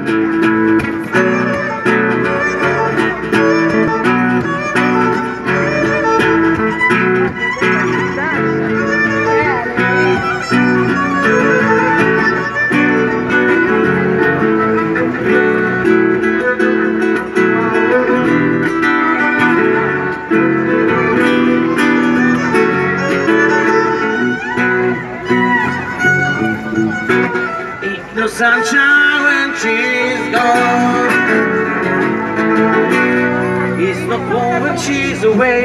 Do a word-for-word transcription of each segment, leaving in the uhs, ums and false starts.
No sunshine when she's gone. It's no fun when she's away.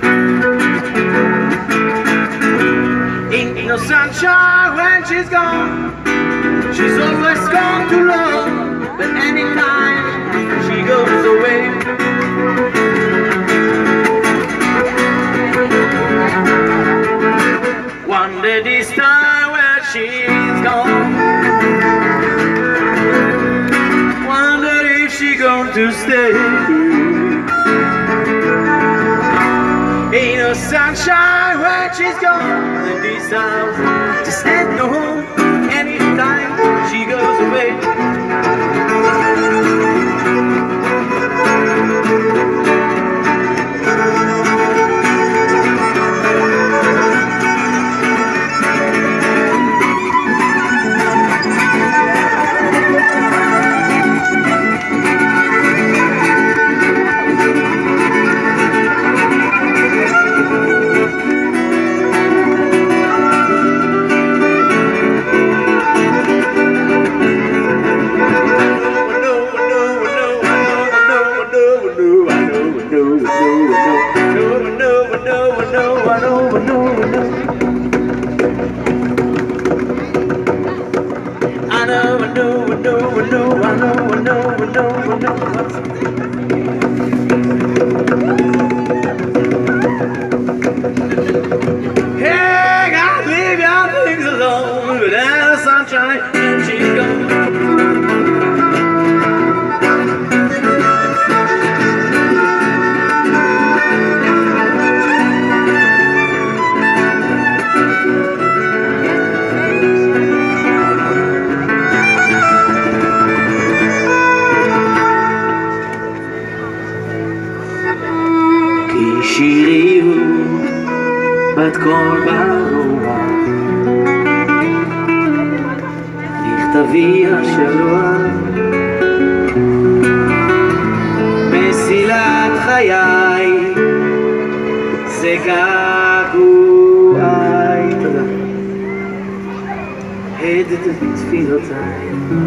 Ain't no sunshine when she's gone. She's always gone too long. But anytime she goes away, one day this time when she's gone, going to stay. Ain't no sunshine when she's gone, and this house just ain't no home anytime she goes away. I know, I know, I know, I know, I know, I know, I know, I know. Hey, gotta leave your things alone, but there's sunshine and she's gone. שירי הוא בת קול ברוח, מכתבי השלוח, מסילת חיי, זה געגועי. תודה. הד תפילותיי.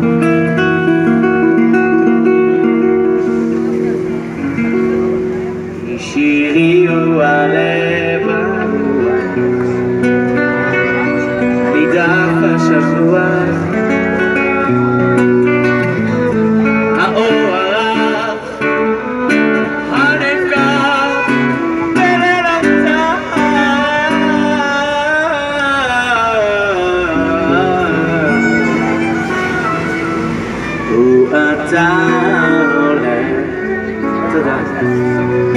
שירי הוא הלב הרוח, מדף השכוח, האור הרך, הנפקח בליל המתח, ואתה הולך. תודה.